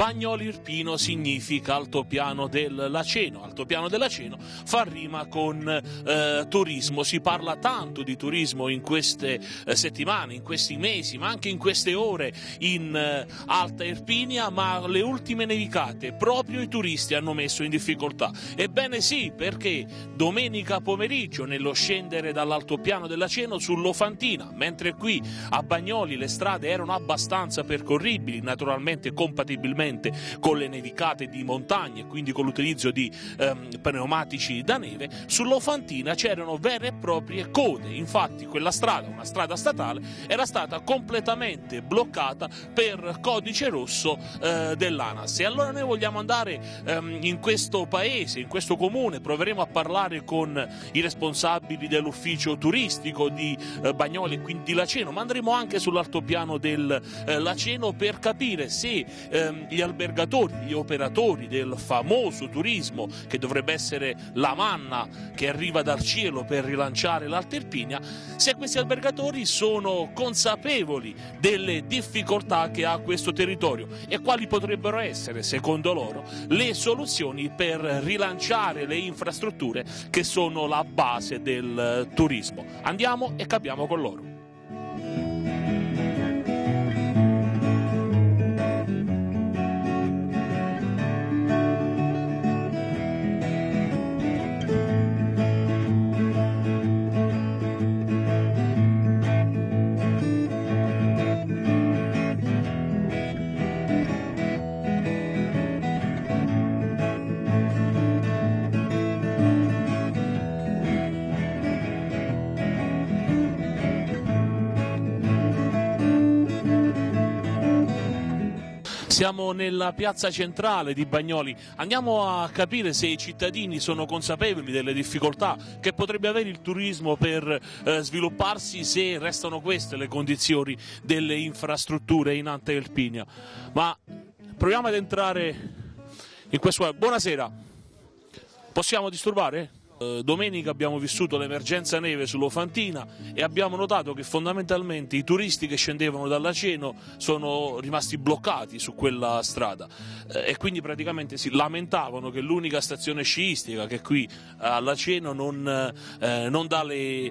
Bagnoli Irpino significa altopiano del Laceno. Altopiano del Laceno fa rima con turismo. Si parla tanto di turismo in queste settimane, in questi mesi, ma anche in queste ore in Alta Irpinia, ma le ultime nevicate proprio i turisti hanno messo in difficoltà. Ebbene sì, perché domenica pomeriggio, nello scendere dall'altopiano del Laceno sull'Ofantina, mentre qui a Bagnoli le strade erano abbastanza percorribili, naturalmente compatibilmente con le nevicate di montagna e quindi con l'utilizzo di pneumatici da neve, sull'Ofantina c'erano vere e proprie code. Infatti quella strada, una strada statale, era stata completamente bloccata per codice rosso dell'ANAS. E allora noi vogliamo andare in questo paese, in questo comune, proveremo a parlare con i responsabili dell'ufficio turistico di Bagnoli e quindi di Laceno, ma andremo anche sull'altopiano del Laceno per capire se gli albergatori, gli operatori del famoso turismo, che dovrebbe essere la manna che arriva dal cielo per rilanciare l'Alta Irpinia, se questi albergatori sono consapevoli delle difficoltà che ha questo territorio e quali potrebbero essere, secondo loro, le soluzioni per rilanciare le infrastrutture che sono la base del turismo. Andiamo e capiamo con loro. Siamo nella piazza centrale di Bagnoli, andiamo a capire se i cittadini sono consapevoli delle difficoltà che potrebbe avere il turismo per svilupparsi se restano queste le condizioni delle infrastrutture in Alta Irpinia. Ma proviamo ad entrare in questo... Buonasera, possiamo disturbare? Domenica abbiamo vissuto l'emergenza neve sull'Ofantina e abbiamo notato che fondamentalmente i turisti che scendevano dal Laceno sono rimasti bloccati su quella strada e quindi praticamente si lamentavano che l'unica stazione sciistica che qui a Laceno non dà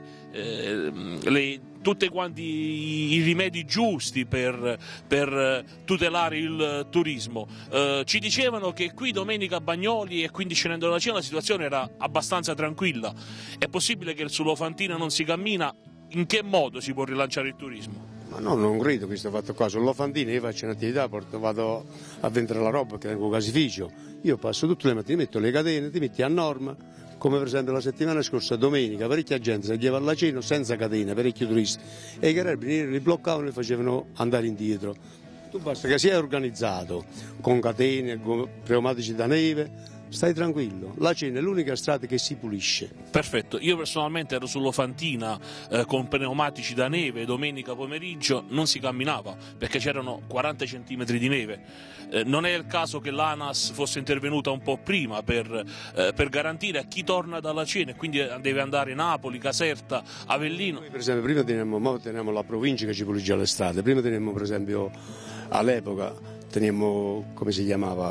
tutti quanti i rimedi giusti per tutelare il turismo. Ci dicevano che qui domenica a Bagnoli e quindi scendendo dalla Laceno la situazione era abbastanza tranquilla. È possibile che sull'Ofantina non si cammina? In che modo si può rilanciare il turismo? Ma no, non credo che questo fatto qua. Sull'Ofantina io faccio un'attività, vado a vendere la roba che tengo un caseificio. Io passo tutte le mattine, metto le catene, ti metti a norma. Come per esempio la settimana scorsa, domenica, parecchia gente si andava al Laceno senza catene, parecchi turisti, e i carabinieri li bloccavano e facevano andare indietro. Tu basta che sia organizzato, con catene, con pneumatici da neve, stai tranquillo, Laceno è l'unica strada che si pulisce. Perfetto, io personalmente ero sull'Ofantina con pneumatici da neve, domenica pomeriggio non si camminava perché c'erano 40 centimetri di neve. Non è il caso che l'ANAS fosse intervenuta un po' prima per garantire a chi torna dalla Laceno e quindi deve andare Napoli, Caserta, Avellino. Noi per esempio prima teniamo la provincia che ci pulisce le strade, prima teniamo per esempio all'epoca teniamo, come si chiamava?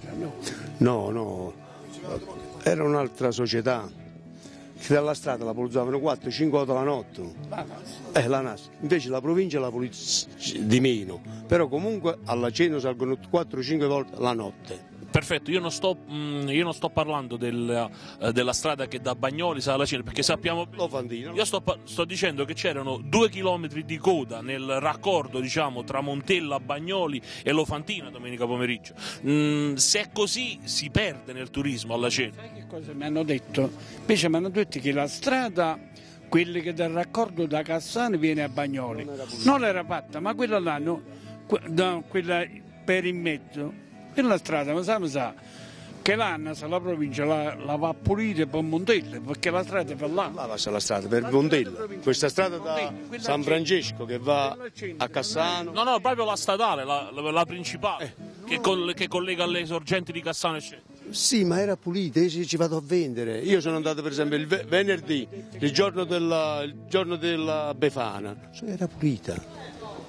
No, era un'altra società che dalla strada la pulizzavano 4-5 volte la notte. La NAS. Invece la provincia la pulizza di meno, però comunque alla Laceno salgono 4-5 volte la notte. Perfetto, io non sto parlando della strada che da Bagnoli sa alla Laceno, perché sappiamo. Io sto dicendo che c'erano 2 chilometri di coda nel raccordo, diciamo, tra Montella, Bagnoli e l'Ofantina domenica pomeriggio. Se è così si perde nel turismo alla Laceno. Sai che cosa mi hanno detto? Invece mi hanno detto che la strada, quella che dal raccordo da Cassano viene a Bagnoli, non era fatta, ma quella là, quella per in mezzo. Nella strada, ma sa che l'ANAS, la provincia, la va a pulire per Montella, perché la strada è per là. Là passa la strada per Montella, questa strada da San Francesco che va a Cassano. No, proprio la statale, la principale, che collega alle sorgenti di Cassano. Sì, ma era pulita, io ci vado a vendere. Io sono andato per esempio il venerdì, il giorno della Befana, era pulita.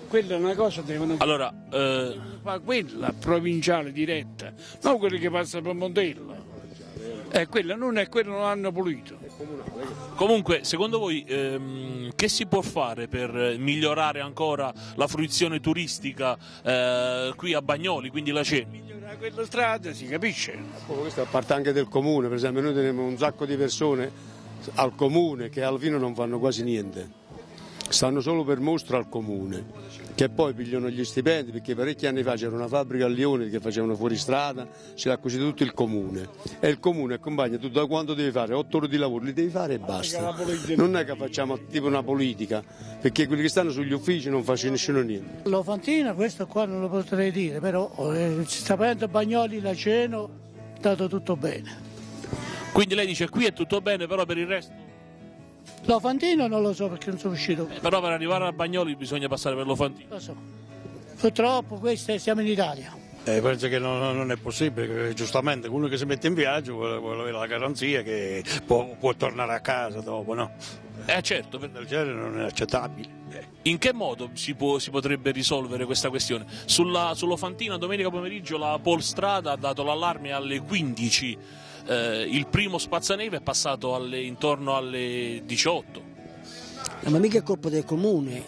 Quella è una cosa devono Allora, fare quella provinciale diretta, non quelli che passano per Montella. Quella non è, quello non l'hanno pulito. comunque, secondo voi che si può fare per migliorare ancora la fruizione turistica qui a Bagnoli, quindi Laceno? Migliorare quella strada, si capisce. Questo a parte anche del comune, per esempio noi teniamo un sacco di persone al comune che alla fine non fanno quasi niente, stanno solo per mostra al comune, che poi pigliano gli stipendi, perché parecchi anni fa c'era una fabbrica a Lione che facevano fuori strada, ce l'ha acquisito tutto il comune e il comune accompagna tutto da quanto devi fare, 8 ore di lavoro li devi fare e basta, non è che facciamo tipo una politica, perché quelli che stanno sugli uffici non facciano niente. L'Ofantina questo qua non lo potrei dire, però sapendo Bagnoli, Laceno, è stato tutto bene. Quindi lei dice qui è tutto bene, però per il resto? L'Ofantino non lo so perché non sono uscito. Però per arrivare a Bagnoli bisogna passare per l'Ofantino. Lo so. Purtroppo siamo in Italia. Penso che non è possibile, che giustamente uno che si mette in viaggio vuole avere la garanzia che può tornare a casa dopo, no? Certo. Del genere non è accettabile. In che modo si potrebbe risolvere questa questione? Sull'Ofantina domenica pomeriggio la Polstrada ha dato l'allarme alle 15. Il primo spazzaneve è passato intorno alle 18. Ma mica è colpa del comune,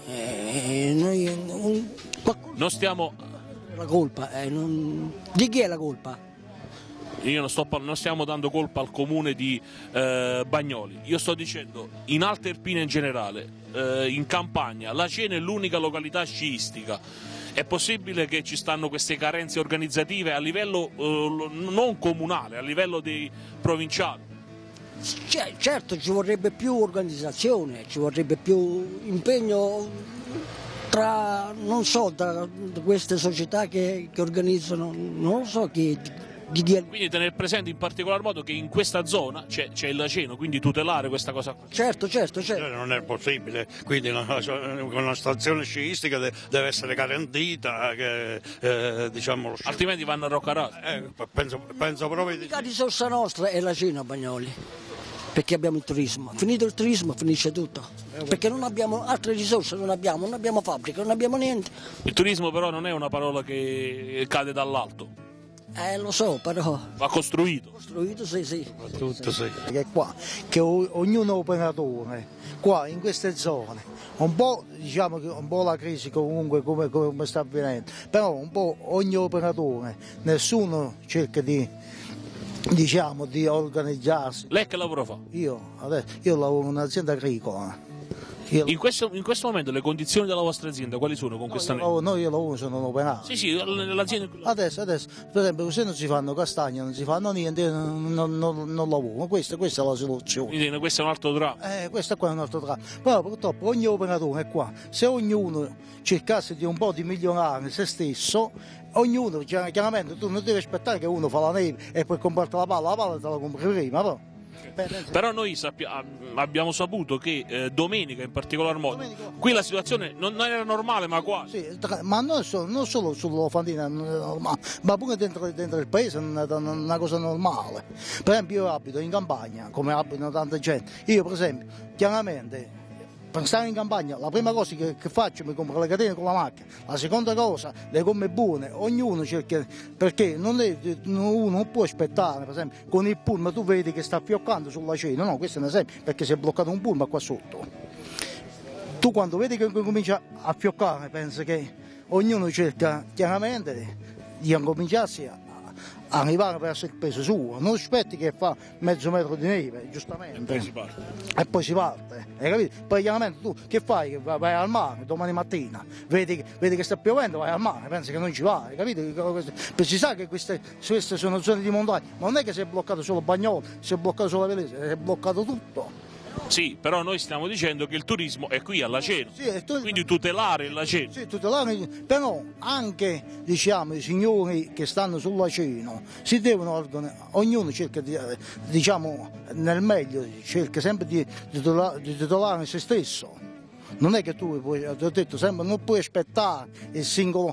Non stiamo. la colpa, di chi è la colpa? Io non stiamo dando colpa al comune di Bagnoli, io sto dicendo in Alta Irpina in generale, in Campania, Laceno è l'unica località sciistica. È possibile che ci stanno queste carenze organizzative a livello non comunale, a livello provinciale? Certo, ci vorrebbe più organizzazione, ci vorrebbe più impegno tra, non so, da queste società che organizzano, non lo so chi. Quindi tenere presente in particolar modo che in questa zona c'è il Laceno, quindi tutelare questa cosa qua. Certo. Non è possibile, quindi una stazione sciistica deve essere garantita, diciamo, Altrimenti vanno a Roccaraso. penso proprio di La risorsa nostra è Laceno a Bagnoli, perché abbiamo il turismo. Finito il turismo finisce tutto, perché non abbiamo altre risorse, non abbiamo fabbriche, non abbiamo niente. Il turismo però non è una parola che cade dall'alto. Lo so, però. Va costruito. Costruito, sì. tutto, sì. Che qua, che ognuno è operatore, qua in queste zone, un po' diciamo che un po' la crisi comunque come sta avvenendo, però un po' ogni operatore, nessuno cerca di organizzarsi. Lei che lavoro fa? Io lavoro in un'azienda agricola. In questo momento le condizioni della vostra azienda quali sono con questa neve? Io lavoro, sono un operaio. Sì, l'azienda. Adesso, per esempio, se non si fanno castagne, non si fanno niente, io non lavoro. Questa è la soluzione. Quindi questo è un altro dramma. Questo qua è un altro dramma. Però purtroppo ogni operatore è qua. Se ognuno cercasse di un po' di migliorare se stesso, ognuno, chiaramente, tu non devi aspettare che uno fa la neve e poi comporta la palla te la compri prima, però. Però noi abbiamo saputo che domenica in particolar modo, qui la situazione non era normale, ma quasi. Sì, ma non solo sull'Ofantina, ma pure dentro il paese è una cosa normale. Per esempio io abito in campagna, come abitano tanta gente. Io per esempio, chiaramente, per stare in campagna, la prima cosa che faccio mi compro le catene con la macchina, la seconda cosa le gomme buone, ognuno cerca, perché uno non può aspettare, per esempio con il pullman tu vedi che sta fioccando sulla cena, no, questo è un esempio perché si è bloccato un pullman qua sotto. Tu quando vedi che comincia a fioccare pensi che ognuno cerca chiaramente di incominciarsi a arrivare verso il peso suo, non aspetti che fa mezzo metro di neve, giustamente. E poi si parte, hai capito? Poi chiaramente tu che fai? Vai al mare domani mattina, vedi che sta piovendo, vai al mare, pensi che non ci vai, hai capito? Si sa che queste sono zone di montagna, ma non è che si è bloccato solo Bagnoli, si è bloccato solo Velese, si è bloccato tutto. Sì, però noi stiamo dicendo che il turismo è qui a Laceno, quindi tutelare il Laceno. Sì, tutelare, però anche diciamo, i signori che stanno sul Laceno si devono organizzare, ognuno cerca di, diciamo, nel meglio, cerca sempre di tutelare se stesso. non è che tu puoi, ti ho detto sempre, non puoi aspettare il singolo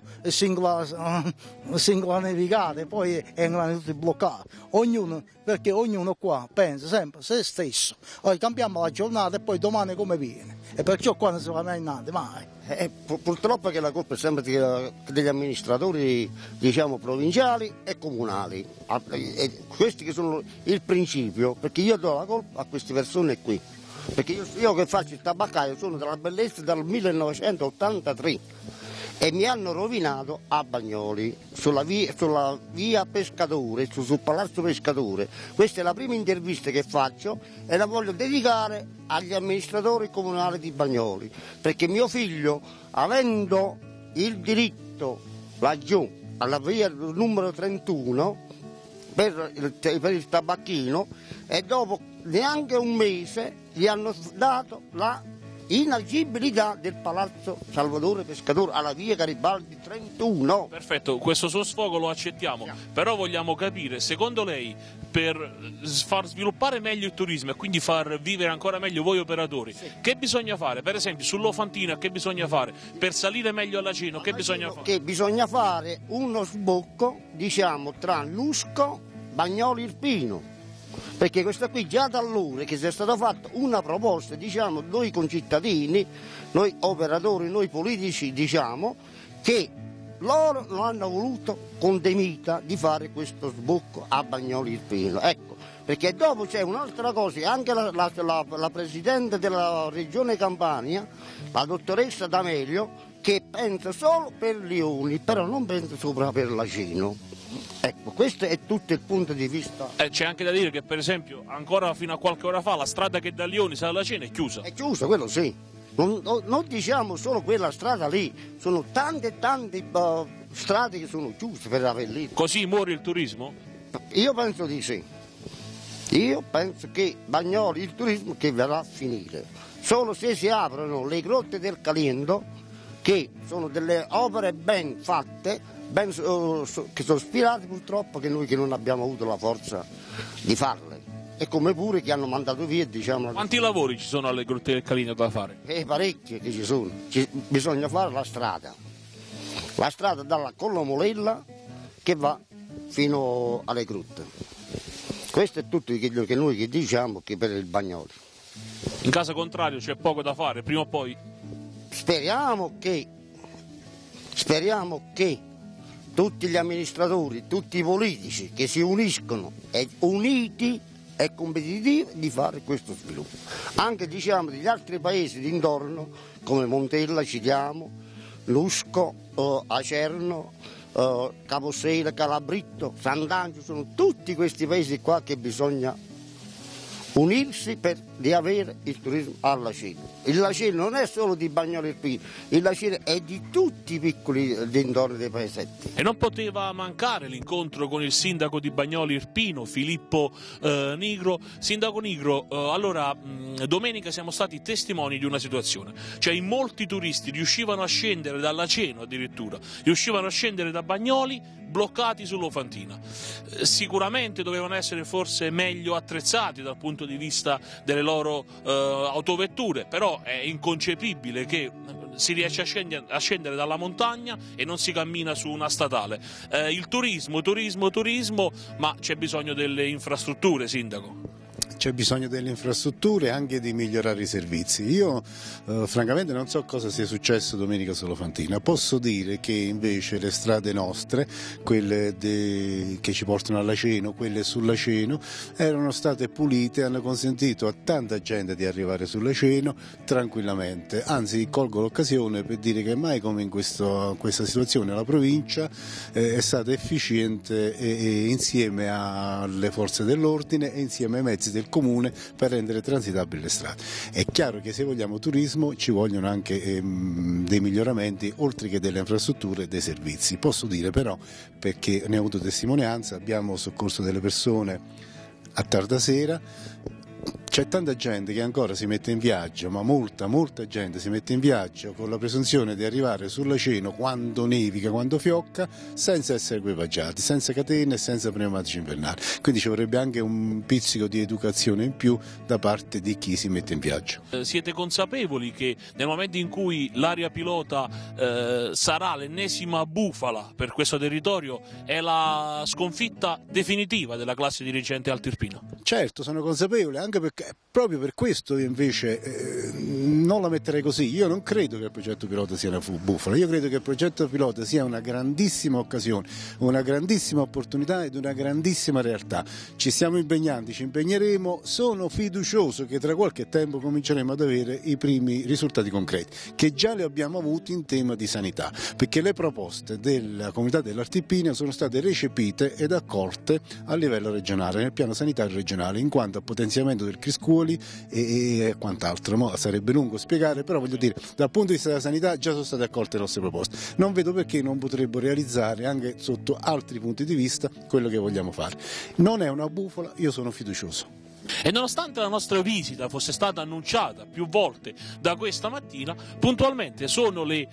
navigata e poi vengono tutti bloccati. Perché ognuno qua pensa sempre se stesso. Poi cambiamo la giornata e poi domani come viene. E perciò qua non si va mai innanzi, mai. Purtroppo che la colpa è sempre degli amministratori, diciamo, provinciali e comunali. E questi che sono il principio, perché io do la colpa a queste persone qui. Perché io che faccio il tabaccaio sono della Bellezza dal 1983 e mi hanno rovinato a Bagnoli sulla via Pescatore, sul Palazzo Pescatore. Questa è la prima intervista che faccio e la voglio dedicare agli amministratori comunali di Bagnoli, perché mio figlio, avendo il diritto laggiù alla via numero 31 per il tabacchino, e dopo neanche un mese gli hanno dato la inagibilità del Palazzo Salvatore Pescatore alla via Garibaldi 31. Perfetto, questo suo sfogo lo accettiamo, però vogliamo capire, secondo lei, per far sviluppare meglio il turismo e quindi far vivere ancora meglio voi operatori, che bisogna fare? Per esempio sull'Ofantina che bisogna fare? Per salire meglio alla Cino che bisogna fare? Che bisogna fare uno sbocco, diciamo, tra Lusco, Bagnoli e Irpino. Perché questa qui già da allora che sia stata fatta una proposta, diciamo, noi concittadini, noi operatori, noi politici, diciamo, che loro non hanno voluto con demita di fare questo sbocco a Bagnoli Irpino. Ecco, perché dopo c'è un'altra cosa, che anche la Presidente della Regione Campania, la dottoressa D'Amelio, che pensa solo per Lioni, però non pensa sopra per Lacino. Ecco, questo è tutto il punto di vista. C'è anche da dire che, per esempio, ancora fino a qualche ora fa la strada che da Lioni sale alla Cina è chiusa. È chiusa, quello sì. Non diciamo solo quella strada lì, sono tante strade che sono chiuse per Avellino. Così muore il turismo? Io penso di sì. Io penso che Bagnoli, il turismo che verrà a finire. Solo se si aprono le grotte del Caliendo, che sono delle opere ben fatte, che sono ispirate purtroppo che noi che non abbiamo avuto la forza di farle, e come pure che hanno mandato via, diciamo. Quanti lavori ci sono alle grotte del Calino da fare? Parecchie che ci sono. Bisogna fare la strada dalla Collamolella che va fino alle grotte. Questo è tutto che noi che diciamo che per il Bagnoli. In caso contrario c'è poco da fare, prima o poi? Speriamo che tutti gli amministratori, tutti i politici che si uniscono e uniti e competitivi di fare questo sviluppo. Anche, diciamo, degli altri paesi d'intorno come Montella, citiamo, Lusco, Acerno, Caposela, Calabritto, Sant'Angelo, sono tutti questi paesi qua che bisogna unirsi per riavere il turismo al Lacino. Il Lacino non è solo di Bagnoli Irpino, il Lacino è di tutti i piccoli dintorni dei paesetti. E non poteva mancare l'incontro con il sindaco di Bagnoli Irpino, Filippo Nigro. Sindaco Nigro, allora domenica siamo stati testimoni di una situazione, cioè in molti turisti riuscivano a scendere dal Laceno, addirittura riuscivano a scendere da Bagnoli bloccati sull'Ofantina. Sicuramente dovevano essere forse meglio attrezzati dal punto di vista delle loro autovetture, però è inconcepibile che si riesce a scendere dalla montagna e non si cammina su una statale. Il turismo, ma c'è bisogno delle infrastrutture, sindaco. C'è bisogno delle infrastrutture e anche di migliorare i servizi. Io francamente non so cosa sia successo domenica sull'Ofantina. Posso dire che invece le strade nostre, quelle che ci portano al Laceno, quelle sul Laceno, erano state pulite e hanno consentito a tanta gente di arrivare sul Laceno tranquillamente. Anzi, colgo l'occasione per dire che mai come in questa situazione la provincia è stata efficiente e insieme alle forze dell'ordine e insieme ai mezzi del comune per rendere transitabili le strade. È chiaro che se vogliamo turismo ci vogliono anche dei miglioramenti, oltre che delle infrastrutture e dei servizi. Posso dire però, perché ne ho avuto testimonianza, abbiamo soccorso delle persone a tarda sera, c'è tanta gente che ancora si mette in viaggio, ma molta gente si mette in viaggio con la presunzione di arrivare sull'Aceno quando nevica, quando fiocca, senza essere equipaggiati, senza catene e senza pneumatici invernali. Quindi ci vorrebbe anche un pizzico di educazione in più da parte di chi si mette in viaggio. Siete consapevoli che nel momento in cui l'area pilota sarà l'ennesima bufala per questo territorio è la sconfitta definitiva della classe dirigente altirpina? Certo, sono consapevole, anche perché proprio per questo invece non la metterei così. Io non credo che il progetto pilota sia una bufala, io credo che il progetto pilota sia una grandissima occasione, una grandissima opportunità ed una grandissima realtà. Ci stiamo impegnando, ci impegneremo, sono fiducioso che tra qualche tempo cominceremo ad avere i primi risultati concreti, che già li abbiamo avuti in tema di sanità, perché le proposte della comunità dell'Altirpina sono state recepite ed accolte a livello regionale, nel piano sanitario regionale, in quanto a potenziamento del criscuoli e quant'altro. Sarebbe lungo spiegare, però voglio dire, dal punto di vista della sanità già sono state accolte le nostre proposte. Non vedo perché non potrebbero realizzare anche sotto altri punti di vista quello che vogliamo fare. Non è una bufala, io sono fiducioso. E nonostante la nostra visita fosse stata annunciata più volte da questa mattina, puntualmente sono le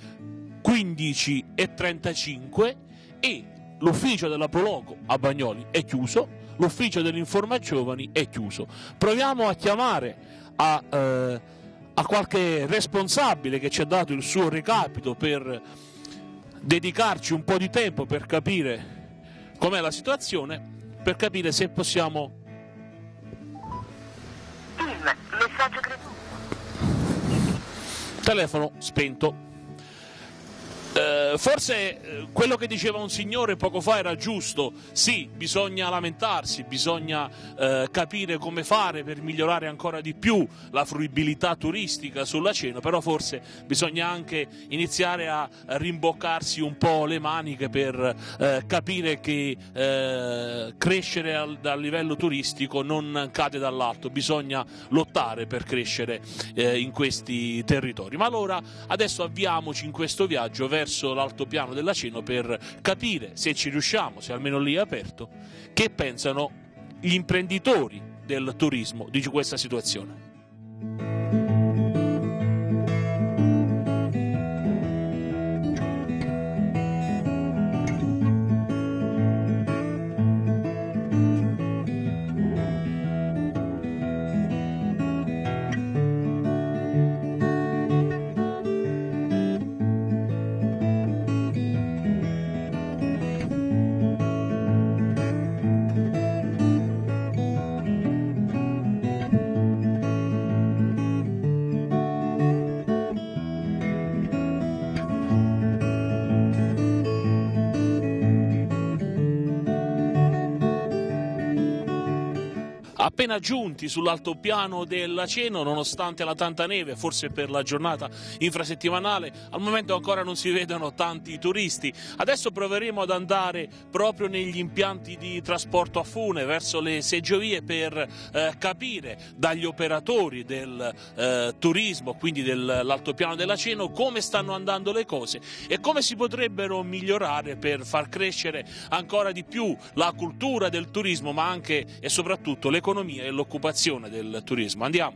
15:35 e l'ufficio della Proloco a Bagnoli è chiuso, l'ufficio dell'Informa Giovani è chiuso. Proviamo a chiamare a qualche responsabile che ci ha dato il suo recapito per dedicarci un po' di tempo per capire com'è la situazione, per capire se possiamo... Messaggio Telefono spento. Forse quello che diceva un signore poco fa era giusto. Sì, bisogna lamentarsi, bisogna capire come fare per migliorare ancora di più la fruibilità turistica sull'Aceno, però forse bisogna anche iniziare a rimboccarsi un po' le maniche per capire che crescere dal livello turistico non cade dall'alto, bisogna lottare per crescere in questi territori. Ma allora adesso avviamoci in questo viaggio verso l'altopiano dell'Aceno per capire, se ci riusciamo, se almeno lì è aperto, che pensano gli imprenditori del turismo di questa situazione. Appena giunti sull'altopiano dell'Aceno, nonostante la tanta neve, forse per la giornata infrasettimanale, al momento ancora non si vedono tanti turisti. Adesso proveremo ad andare proprio negli impianti di trasporto a fune, verso le seggiovie, per capire dagli operatori del turismo, quindi dell'altopiano dell'Aceno, come stanno andando le cose e come si potrebbero migliorare per far crescere ancora di più la cultura del turismo, ma anche e soprattutto l'economia e l'occupazione del turismo. Andiamo.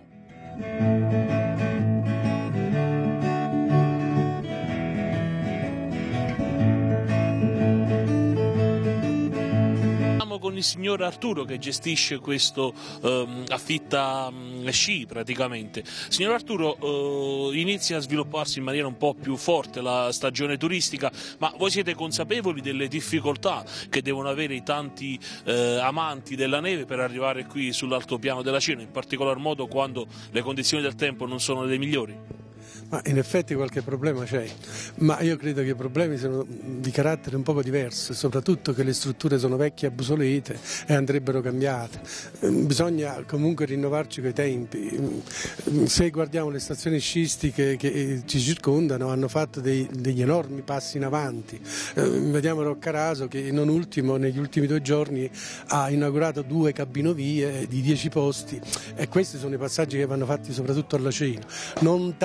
Con il signor Arturo che gestisce questo affitta sci praticamente. Signor Arturo, inizia a svilupparsi in maniera un po' più forte la stagione turistica, ma voi siete consapevoli delle difficoltà che devono avere i tanti amanti della neve per arrivare qui sull'altopiano dell'Aceno, in particolar modo quando le condizioni del tempo non sono le migliori? Ma in effetti qualche problema c'è, ma io credo che i problemi siano di carattere un poco diverso, soprattutto che le strutture sono vecchie e obsolete e andrebbero cambiate. Bisogna comunque rinnovarci coi tempi. Se guardiamo le stazioni sciistiche che ci circondano, hanno fatto degli enormi passi in avanti. Vediamo Roccaraso che non ultimo negli ultimi 2 giorni ha inaugurato 2 cabinovie di 10 posti, e questi sono i passaggi che vanno fatti soprattutto all'Aceno, non tanto per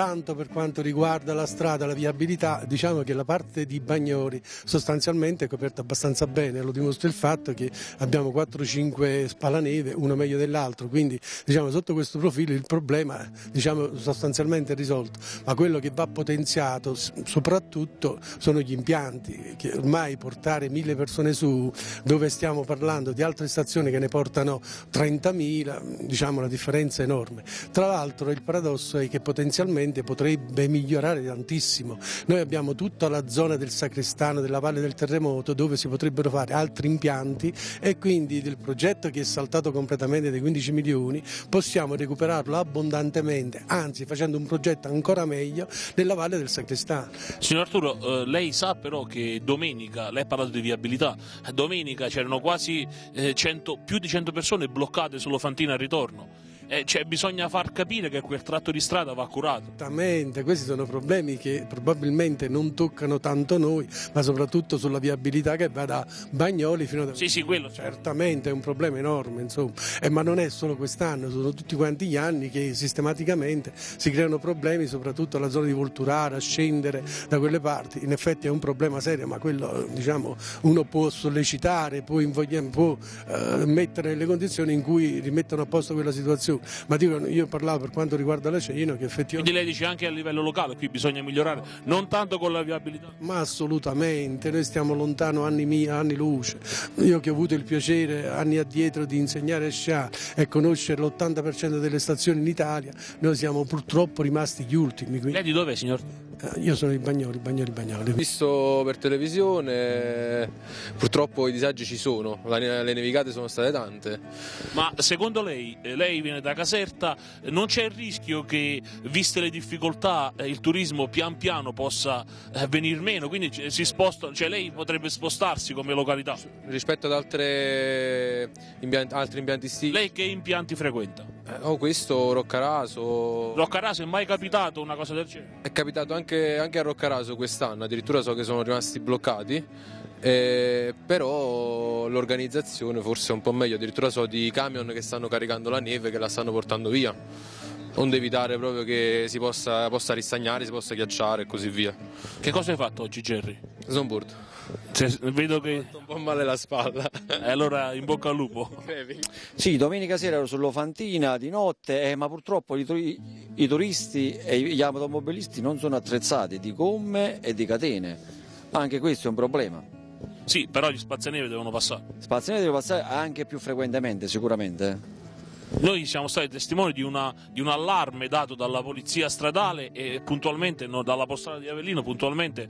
per quanto riguarda la strada, la viabilità, diciamo che la parte di Bagnoli sostanzialmente è coperta abbastanza bene, lo dimostra il fatto che abbiamo 4-5 spalaneve, uno meglio dell'altro, quindi diciamo sotto questo profilo il problema diciamo sostanzialmente è risolto, ma quello che va potenziato soprattutto sono gli impianti, che ormai portare 1000 persone su, dove stiamo parlando di altre stazioni che ne portano 30.000, diciamo la differenza è enorme. Tra l'altro il paradosso è che potenzialmente potrebbe migliorare tantissimo. Noi abbiamo tutta la zona del Sacrestano, della Valle del Terremoto, dove si potrebbero fare altri impianti e quindi del progetto che è saltato completamente dei 15 milioni possiamo recuperarlo abbondantemente, anzi facendo un progetto ancora meglio nella Valle del Sacrestano. Signor Arturo, lei sa però che domenica, lei ha parlato di viabilità, domenica c'erano quasi più di 100 persone bloccate sull'Ofantina al ritorno. Cioè, bisogna far capire che quel tratto di strada va curato. Esattamente, questi sono problemi che probabilmente non toccano tanto noi, ma soprattutto sulla viabilità che va da Bagnoli fino a... Sì, quello certamente è un problema enorme, insomma. Ma non è solo quest'anno, sono tutti quanti gli anni che sistematicamente si creano problemi, soprattutto alla zona di Volturara, a scendere da quelle parti. In effetti è un problema serio, ma quello diciamo uno può sollecitare, può mettere nelle condizioni in cui rimettono a posto quella situazione. Ma dico, io parlavo per quanto riguarda l'Aceno che effettivamente... Quindi lei dice anche a livello locale qui bisogna migliorare, non tanto con la viabilità? Ma assolutamente, noi stiamo lontano anni luce. Io che ho avuto il piacere anni addietro di insegnare a sciare e conoscere l'80% delle stazioni in Italia, noi siamo purtroppo rimasti gli ultimi. Quindi... Lei di dov'è, signor? Io sono di Bagnoli. Ho visto per televisione, purtroppo i disagi ci sono, le nevicate sono state tante. Ma secondo lei viene da Caserta, non c'è il rischio che, viste le difficoltà, il turismo pian piano possa venir meno, quindi si sposta, cioè lei potrebbe spostarsi come località? Rispetto ad altri impianti estivi. Lei che impianti frequenta? Questo, Roccaraso. Roccaraso è mai capitato una cosa del genere? È capitato anche a Roccaraso quest'anno, addirittura so che sono rimasti bloccati, però l'organizzazione forse è un po' meglio, addirittura so di camion che stanno caricando la neve, che la stanno portando via, onde evitare proprio che si possa ristagnare, si possa ghiacciare e così via. Che cosa hai fatto oggi, Jerry? Snowboard. Vedo che... un po' male la spalla. Allora in bocca al lupo. Sì, domenica sera ero sull'Ofantina di notte, ma purtroppo i turisti e gli automobilisti non sono attrezzati di gomme e di catene. Anche questo è un problema. Sì, però gli spazzaneve devono passare. Spazzaneve devono passare anche più frequentemente, sicuramente. Noi siamo stati testimoni di un allarme dato dalla polizia stradale e puntualmente, dalla postale di Avellino, puntualmente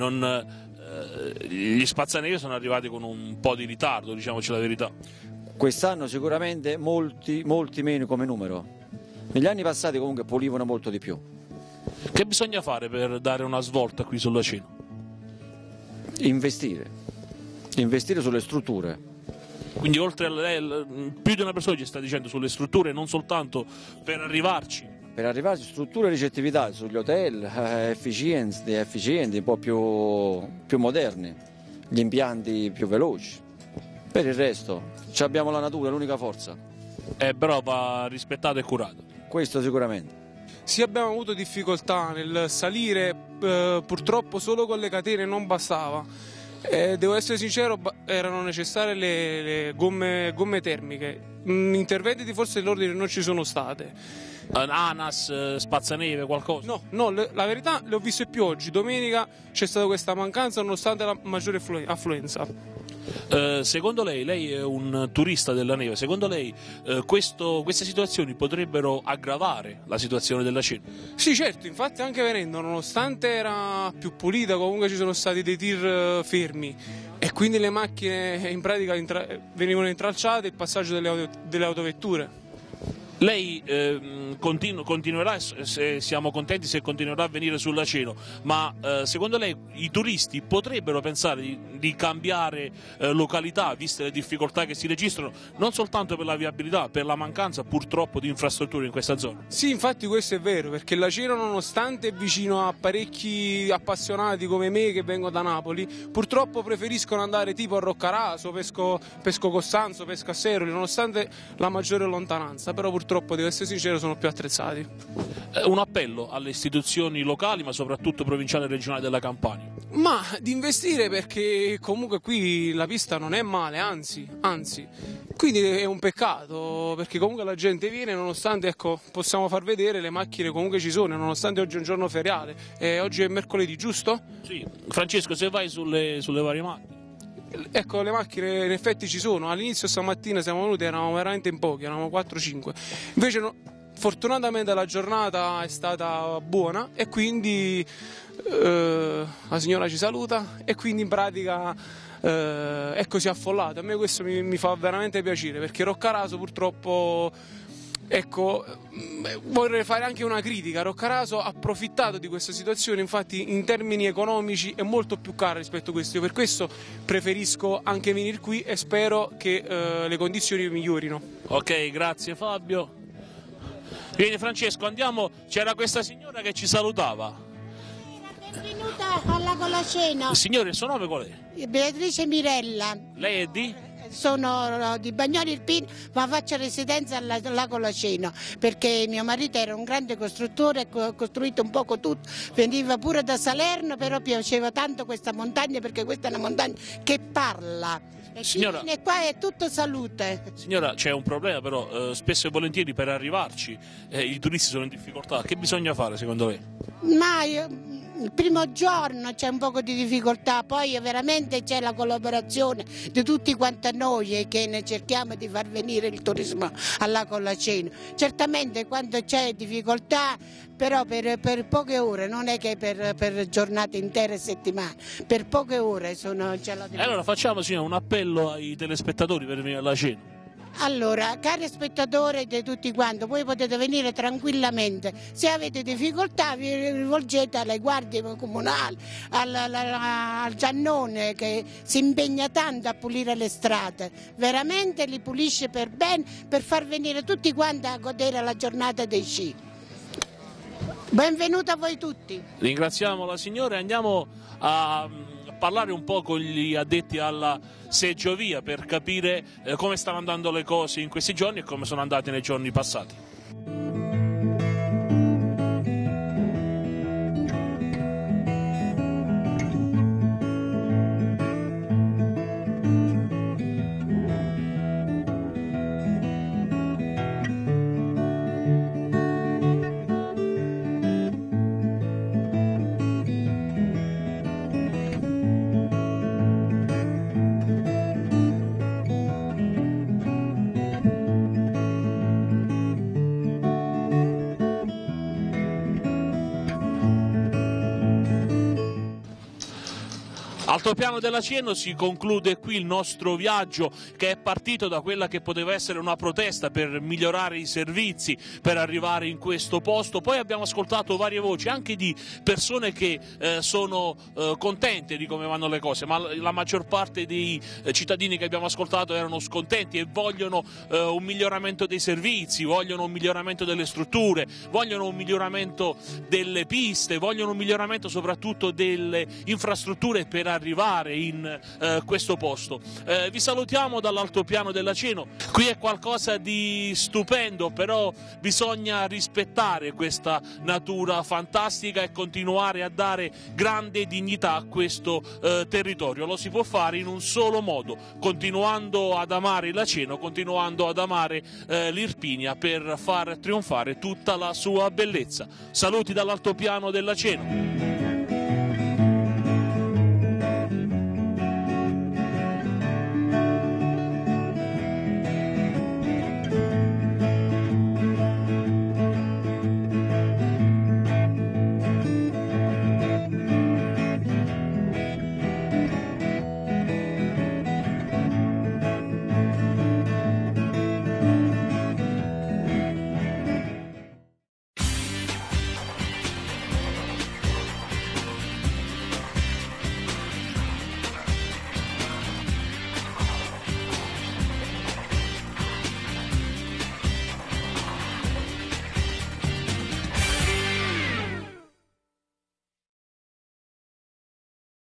gli spazzaneve sono arrivati con un po' di ritardo, diciamoci la verità. Quest'anno sicuramente molti meno come numero. Negli anni passati comunque pulivano molto di più. Che bisogna fare per dare una svolta qui sull'Aceno? Investire sulle strutture. Quindi oltre più di una persona ci sta dicendo sulle strutture, non soltanto per arrivarci. Per arrivarci strutture e ricettività sugli hotel, efficienti, un po' più moderni, gli impianti più veloci. Per il resto abbiamo la natura, è l'unica forza. Però va rispettato e curato. Questo sicuramente. Sì, abbiamo avuto difficoltà nel salire, purtroppo solo con le catene non bastava. Devo essere sincero, erano necessarie le gomme termiche. Interventi di forze dell'ordine non ci sono state. ANAS, spazzaneve, qualcosa? No, la verità le ho viste più oggi. Domenica c'è stata questa mancanza nonostante la maggiore affluenza. Secondo lei è un turista della neve, secondo lei queste situazioni potrebbero aggravare la situazione dell'Aceno? Sì, certo, infatti anche venendo, nonostante era più pulita, comunque ci sono stati dei tir fermi e quindi le macchine in pratica venivano intralciate, il passaggio delle autovetture. Lei continuerà, se siamo contenti se continuerà a venire sull'Aceno, ma secondo lei i turisti potrebbero pensare di cambiare località, viste le difficoltà che si registrano, non soltanto per la viabilità, per la mancanza purtroppo di infrastrutture in questa zona? Sì, infatti questo è vero, perché l'Aceno, nonostante è vicino a parecchi appassionati come me che vengo da Napoli, purtroppo preferiscono andare tipo a Roccaraso, Pesco Costanzo, Pesco a Seroli, nonostante la maggiore lontananza, però purtroppo purtroppo, devo essere sincero, sono più attrezzati. Un appello alle istituzioni locali, ma soprattutto provinciali e regionali della Campania. Ma di investire, perché comunque qui la pista non è male, anzi, quindi è un peccato, perché comunque la gente viene, nonostante, ecco, possiamo far vedere, le macchine comunque ci sono, nonostante oggi è un giorno feriale. Oggi è mercoledì, giusto? Sì. Francesco, se vai sulle varie macchine. Ecco, le macchine in effetti ci sono. All'inizio stamattina siamo venuti, eravamo veramente in pochi, eravamo 4-5. Invece fortunatamente la giornata è stata buona e quindi la signora ci saluta e quindi in pratica è così affollata. A me questo mi fa veramente piacere, perché Roccaraso purtroppo, ecco, vorrei fare anche una critica. Roccaraso ha approfittato di questa situazione, infatti in termini economici è molto più cara rispetto a questo. Io per questo preferisco anche venire qui e spero che le condizioni migliorino. Ok, grazie Fabio. Vieni Francesco, andiamo, c'era questa signora che ci salutava. Benvenuta alla Colaceno. Signore, il suo nome qual è? Beatrice Mirella. Lei è di? Sono di Bagnoli Irpino, ma faccio residenza alla Colaceno, perché mio marito era un grande costruttore, ha costruito un poco tutto, veniva pure da Salerno, però piaceva tanto questa montagna, perché questa è una montagna che parla. E signora, qua è tutto salute. Signora, c'è un problema però, spesso e volentieri per arrivarci i turisti sono in difficoltà. Che bisogna fare secondo lei? Ma il primo giorno c'è un po' di difficoltà, poi veramente c'è la collaborazione di tutti quanti noi che ne cerchiamo di far venire il turismo alla Colaceno. Certamente quando c'è difficoltà, però per poche ore, non è che per giornate intere e settimane, per poche ore c'è la difficoltà. Allora facciamo, signora, un appello ai telespettatori per venire alla cena. Allora, cari spettatori di tutti quanti, voi potete venire tranquillamente. Se avete difficoltà vi rivolgete alle guardie comunali, al Giannone che si impegna tanto a pulire le strade. Veramente li pulisce per bene, per far venire tutti quanti a godere la giornata dei sci. Benvenuto a voi tutti. Ringraziamo la signora e andiamo a parlare un po' con gli addetti alla seggiovia per capire come stanno andando le cose in questi giorni e come sono andate nei giorni passati. Altopiano dell'Aceno si conclude qui il nostro viaggio, che è partito da quella che poteva essere una protesta per migliorare i servizi, per arrivare in questo posto. Poi abbiamo ascoltato varie voci anche di persone che sono contente di come vanno le cose, ma la maggior parte dei cittadini che abbiamo ascoltato erano scontenti e vogliono un miglioramento dei servizi, vogliono un miglioramento delle strutture, vogliono un miglioramento delle piste, vogliono un miglioramento soprattutto delle infrastrutture per arrivare in questo posto. Vi salutiamo dall'Altopiano dell'Aceno. Qui è qualcosa di stupendo, però bisogna rispettare questa natura fantastica e continuare a dare grande dignità a questo territorio. Lo si può fare in un solo modo, continuando ad amare l'Aceno, continuando ad amare l'Irpinia, per far trionfare tutta la sua bellezza. Saluti dall'Altopiano dell'Aceno.